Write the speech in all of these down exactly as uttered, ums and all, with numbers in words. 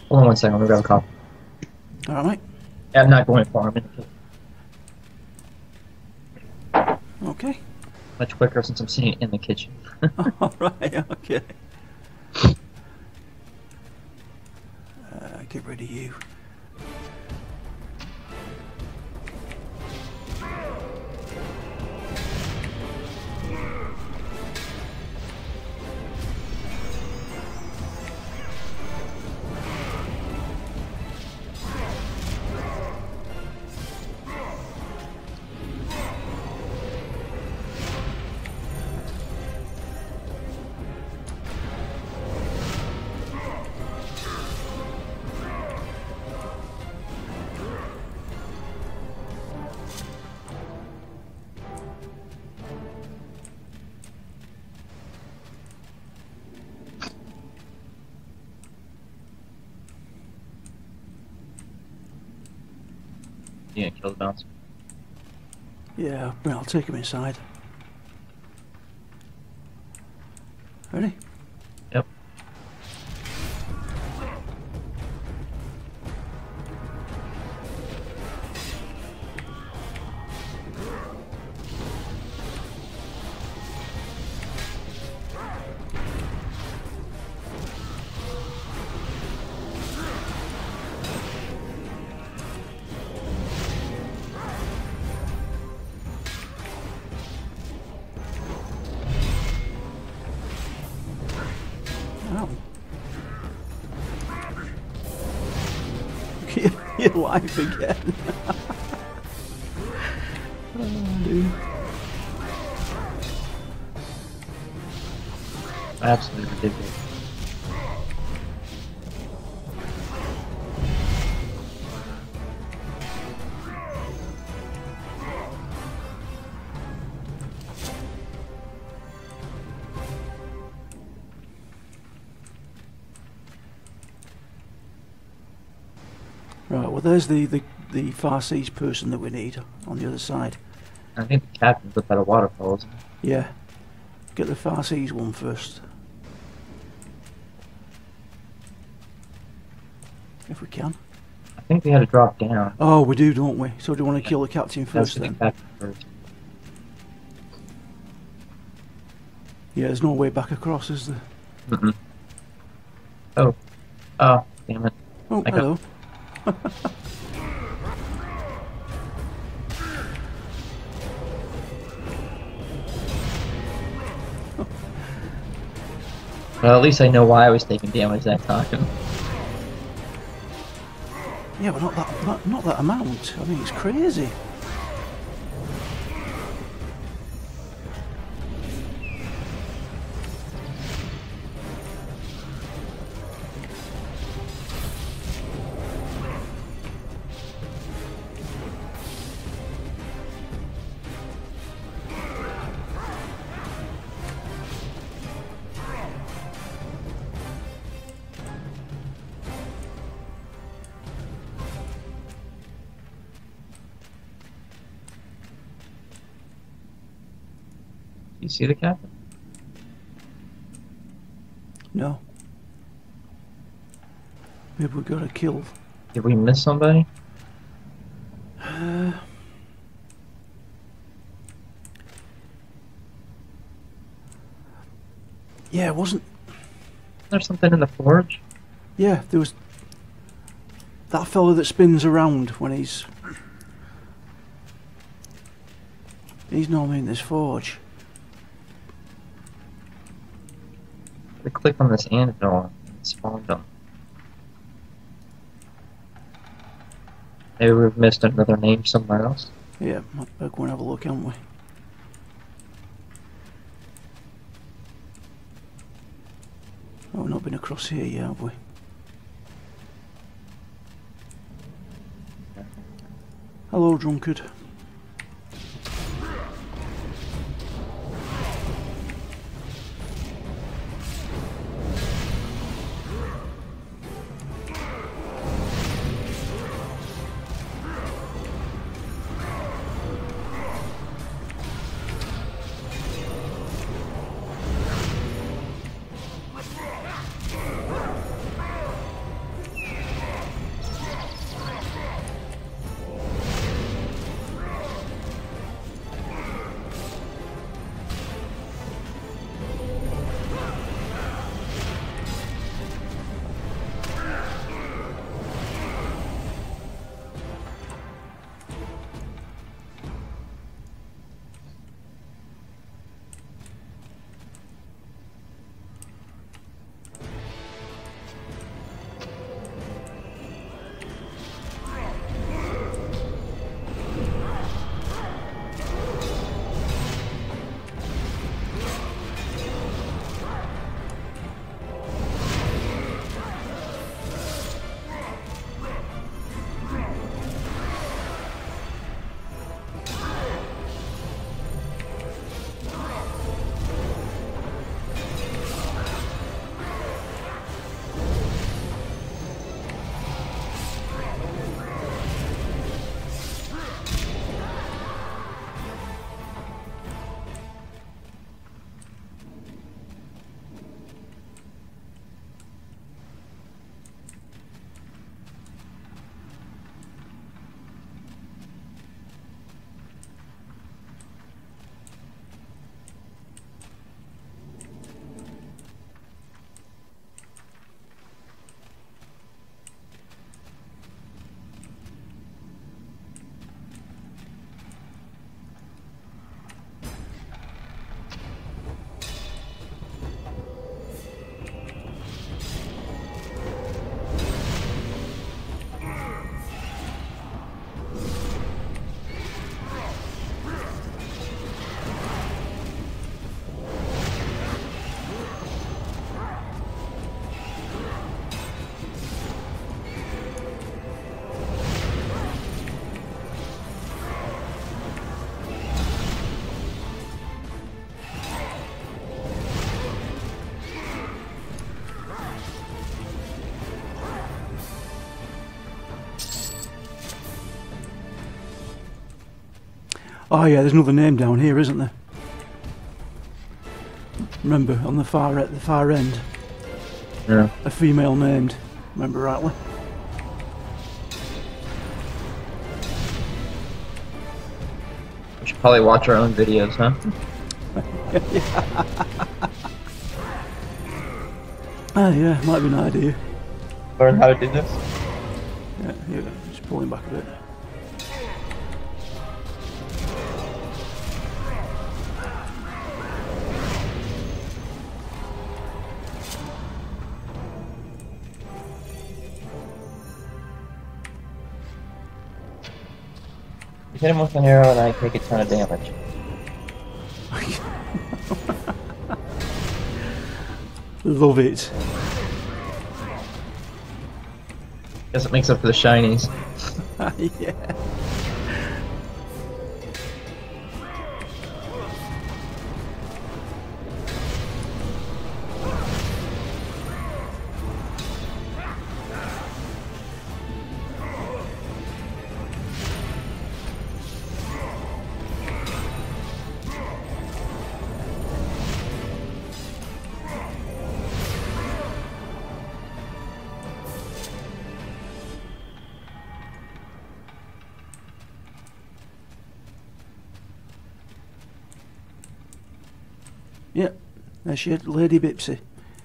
Hold on one second, I'm gonna grab a coffee. Alright, mate. Yeah, I'm not going far, I'm in the kitchen. Okay. Much quicker since I'm sitting in the kitchen. Alright, okay. Uh, get rid of you. You gonna kill the bouncer? Yeah, well, I'll take him inside. Ready? Yep. Ow. You're alive again. Oh, dude. Absolutely ridiculous. Right, well there's the, the, the Far Seas person that we need on the other side. I think the captain's up at a waterfall, isn't he? Yeah. Get the Far Seas one first. If we can. I think we had to drop down. Oh, we do, don't we? So do you want to kill the captain That's first the then? captain first. Yeah, there's no way back across, is there? Mm-mm. Oh. Oh, damn it. Oh, I got- hello. Well, at least I know why I was taking damage that time. Yeah, but not that, not, not that amount. I mean, it's crazy. You see the captain? No. Maybe we got to kill. Did we miss somebody? Uh, yeah, wasn't. There's something in the forge? Yeah, there was that fella that spins around when he's. He's normally in this forge. We clicked on this anvil and spawned them. Maybe we've missed another name somewhere else. Yeah, might better go and have a look, haven't we? Oh, we've not been across here yet, have we? Hello, drunkard. Oh yeah, there's another name down here, isn't there? Remember, on the far at the far end, Yeah. a female named. Remember rightly? We should probably watch our own videos, huh? Ah, yeah, might be an idea. Learn how to do this. Yeah, yeah, just pulling back a bit. You hit him with an arrow and I take a ton of damage. Love it. Guess it makes up for the shinies. Yeah. Yep, there's she, Lady Bipsy.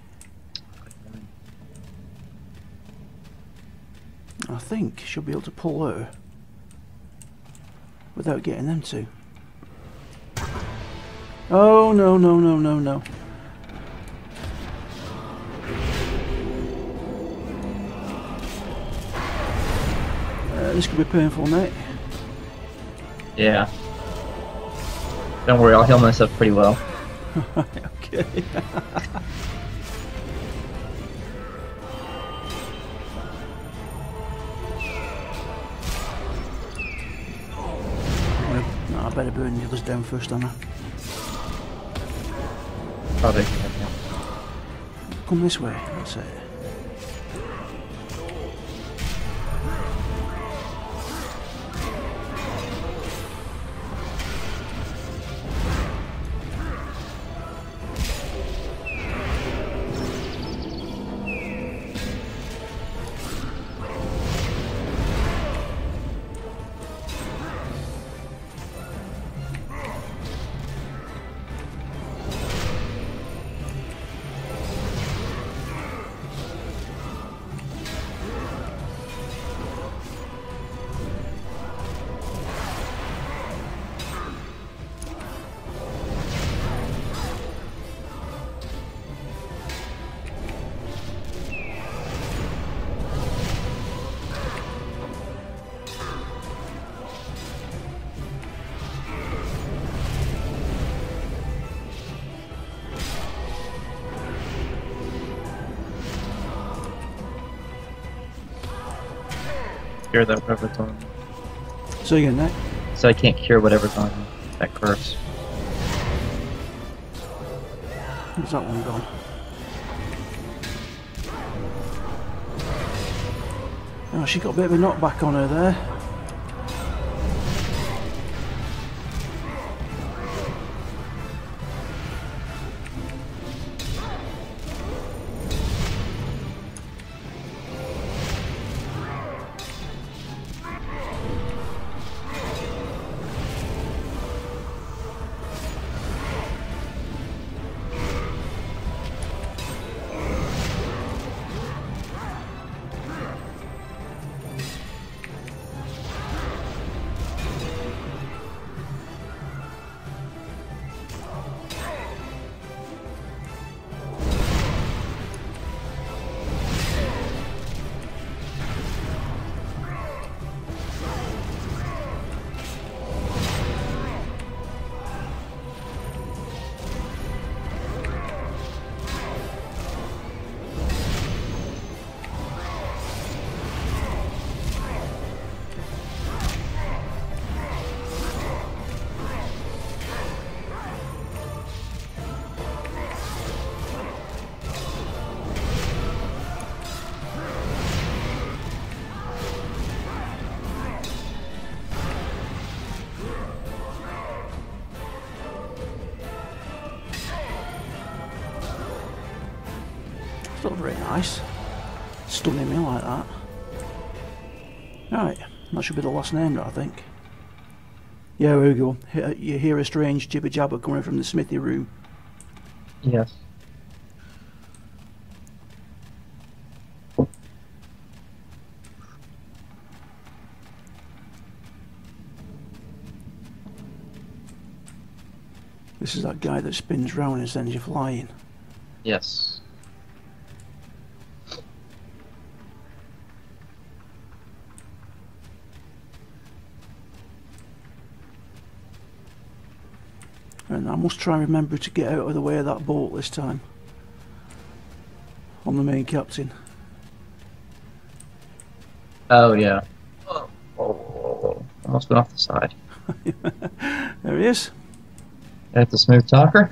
I think she'll be able to pull her without getting them to. Oh no no no no no. Uh, this could be painful, mate. Yeah. Don't worry, I'll heal myself pretty well. Okay. No, I better burn the others down first, don't I? Probably. Come this way, that's it. Cure that whatever's on. So again, Nick. So I can't cure whatever's on that curse. Where's that one gone? Oh, she got a bit of a knockback on her there. not very nice. Stunning me like that. Right, that should be the last name, I think. Yeah, here we go. You hear a strange jibber jabber coming from the smithy room. Yes. This is that guy that spins round and sends you flying. Yes. And I must try and remember to get out of the way of that boat this time. On the main captain. Oh, yeah. Whoa, whoa, whoa, whoa. Almost went off the side. There he is. That's the smooth talker.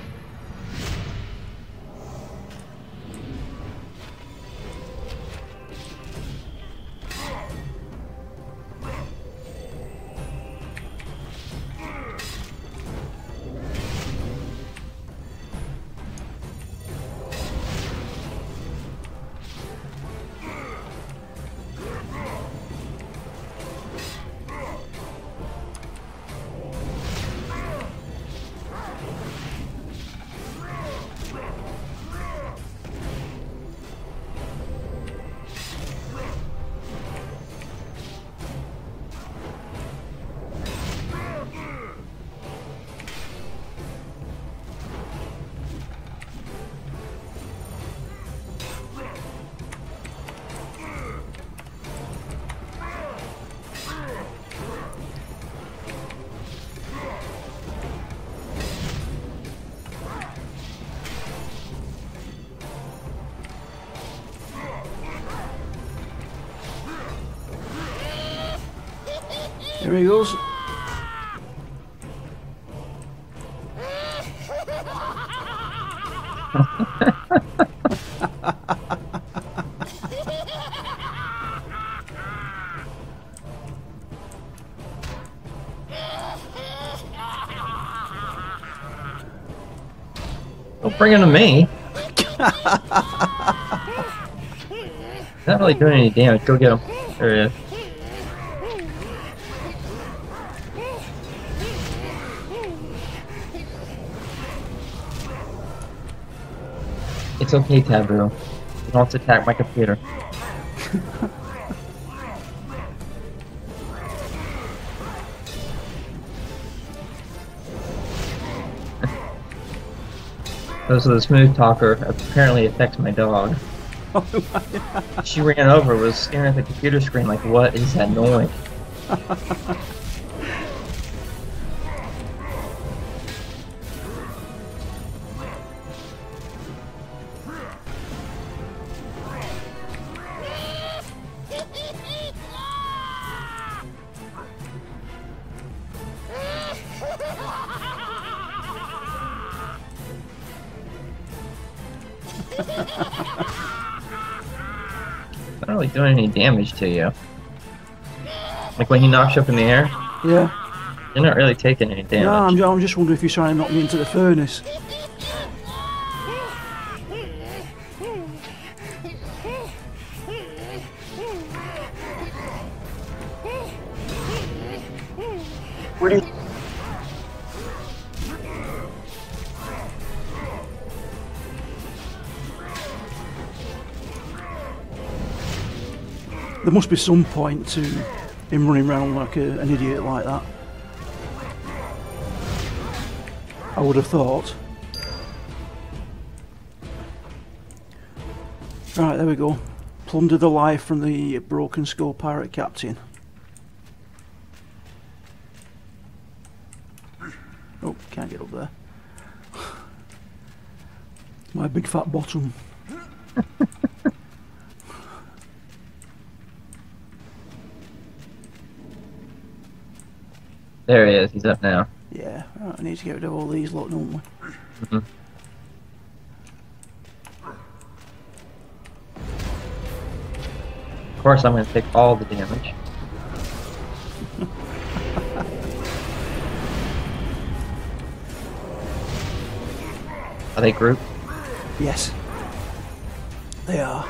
Here he goes. Don't bring him to me. Not really doing any damage. Go get him. There he is. It's okay, Taboo. You don't have to attack my computer. Those are the smooth talker. Apparently affects my dog. She ran over, was staring at the computer screen like, what is that noise? Not really doing any damage to you. Like when he knocks you up in the air? Yeah. You're not really taking any damage. No, I'm, I'm just wondering if he's trying to knock me into the furnace. Where do you... There must be some point to him running around like a, an idiot like that. I would have thought. Right, there we go. Plunder the life from the Broken Skull pirate captain. Oh, can't get up there. My big fat bottom. There he is, he's up now. Yeah, right, I need to get rid of all these lot, don't we? Mm-hmm. Of course I'm going to take all the damage. Are they grouped? Yes. They are.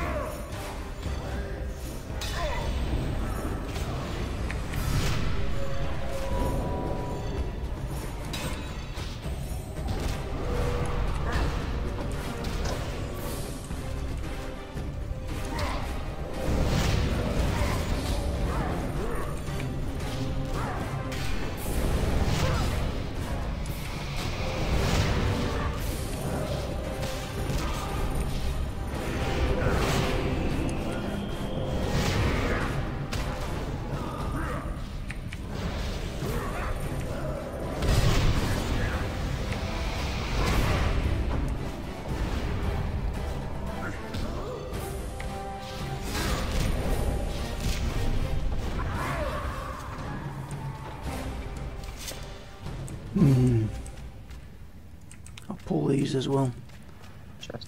Hmm. I'll pull these as well. Just.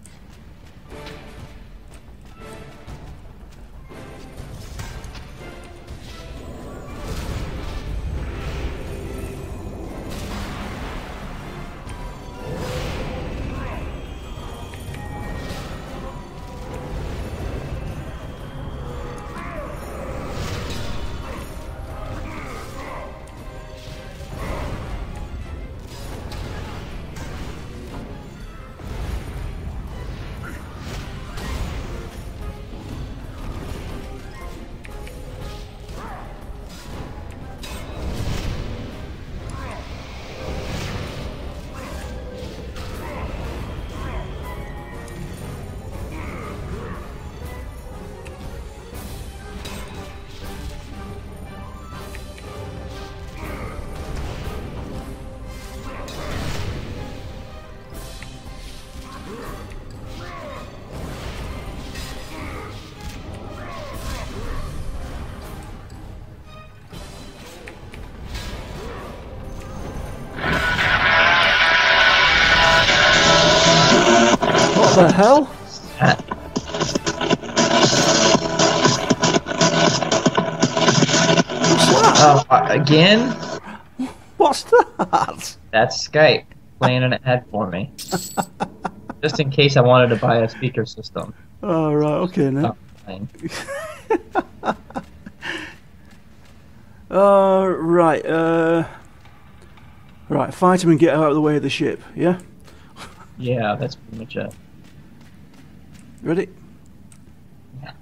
What the hell? That. Oh, uh, again? What's that? That's Skype playing an ad for me. Just in case I wanted to buy a speaker system. Oh, right, okay, then. Uh, right, uh... Right, fight him and get out of the way of the ship, yeah? Yeah, that's pretty much it. Ready? Yeah.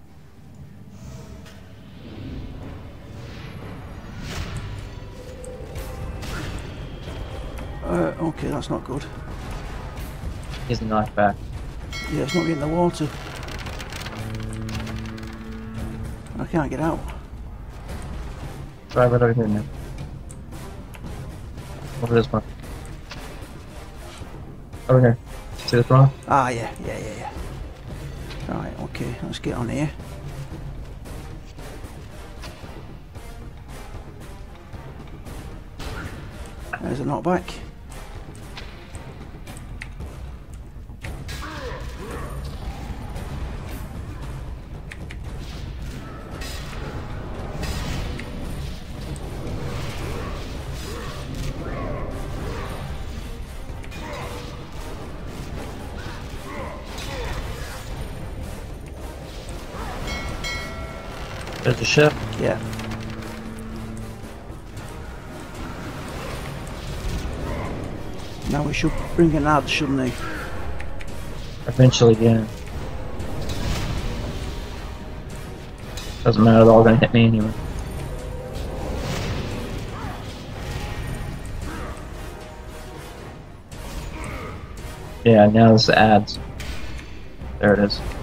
Uh, okay, that's not good. He's knocked back. Yeah, it's not getting the water. I can't get out. Try right over here now. Over this one. Over here. See this rock? Ah, yeah, yeah, yeah, yeah. Right, okay, let's get on here. There's a knockback. There's the ship. Yeah. Now we should bring an ad, shouldn't we? Eventually, yeah. Doesn't matter, they're all gonna hit me anyway. Yeah, now it's the ads. There it is.